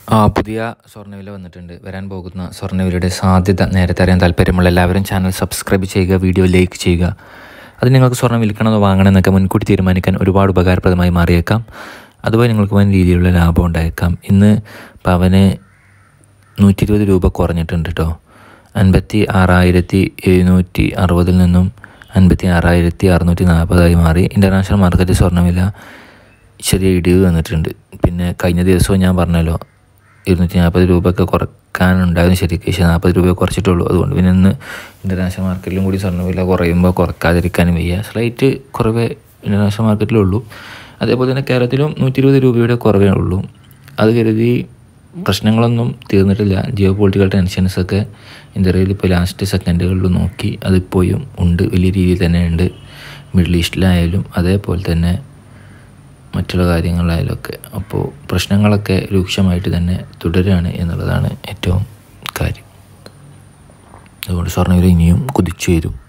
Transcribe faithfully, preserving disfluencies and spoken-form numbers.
ആ പുതിയ സ്വർണ്ണവില വന്നിട്ടുണ്ട്. വരാൻ പോകുന്ന സ്വർണ്ണവിലയുടെ സാധ്യത നേരത്തെ അറിയാൻ താല്പര്യമുള്ള എല്ലാവരും ചാനൽ സബ്സ്ക്രൈബ് ചെയ്യുക, വീഡിയോ ലൈക്ക് ചെയ്യുക. അത് നിങ്ങൾക്ക് സ്വർണ്ണം വിൽക്കണമെന്നോ വാങ്ങണമെന്നൊക്കെ മുൻകൂട്ടി തീരുമാനിക്കാൻ ഒരുപാട് ഉപകാരപ്രദമായി മാറിയേക്കാം. അതുപോലെ നിങ്ങൾക്ക് വൻ രീതിയിലുള്ള ലാഭം ഉണ്ടായേക്കാം. ഇന്ന് പവന് നൂറ്റി ഇരുപത് രൂപ കുറഞ്ഞിട്ടുണ്ട് കേട്ടോ. അൻപത്തി ആറായിരത്തി എഴുന്നൂറ്റി അറുപതിൽ നിന്നും അൻപത്തി ആറായിരത്തി അറുന്നൂറ്റി നാൽപ്പതായി മാറി. ഇൻ്റർനാഷണൽ മാർക്കറ്റ് സ്വർണ്ണവില ചെറിയ ഇടിവ് വന്നിട്ടുണ്ട്. പിന്നെ കഴിഞ്ഞ ദിവസവും ഞാൻ പറഞ്ഞല്ലോ ഇരുന്നൂറ്റി നാൽപ്പത് രൂപയൊക്കെ കുറക്കാനുണ്ടായിരുന്നു. ശരിക്കും പക്ഷേ നാൽപ്പത് രൂപ കുറച്ചിട്ടുള്ളൂ. അതുകൊണ്ട് പിന്നെ ഇന്ന് ഇൻ്റർനാഷണൽ മാർക്കറ്റിലും കൂടി സ്വർണ്ണവില കുറയുമ്പോൾ കുറക്കാതിരിക്കാനും വയ്യ. സ്ലൈറ്റ് കുറവേ ഇൻ്റർനാഷണൽ മാർക്കറ്റിലുള്ളൂ. അതേപോലെ തന്നെ കേരളത്തിലും നൂറ്റി ഇരുപത് രൂപയുടെ കുറവേ ഉള്ളൂ. അത് കരുതി പ്രശ്നങ്ങളൊന്നും തീർന്നിട്ടില്ല. ജിയോ പൊളിറ്റിക്കൽ ടെൻഷൻസൊക്കെ ഇന്ത്യയിൽ ഇപ്പോൾ ലാസ്റ്റ് സെക്കൻഡുകളിൽ നോക്കി അതിപ്പോഴും ഉണ്ട്, വലിയ രീതിയിൽ തന്നെ ഉണ്ട്. മിഡിൽ ഈസ്റ്റിലായാലും അതേപോലെ തന്നെ മറ്റുള്ള കാര്യങ്ങളായാലൊക്കെ. അപ്പോൾ പ്രശ്നങ്ങളൊക്കെ രൂക്ഷമായിട്ട് തന്നെ തുടരുകയാണ് എന്നുള്ളതാണ് ഏറ്റവും കാര്യം. അതുകൊണ്ട് സ്വർണ്ണവില ഇനിയും കുതിച്ചു വരും.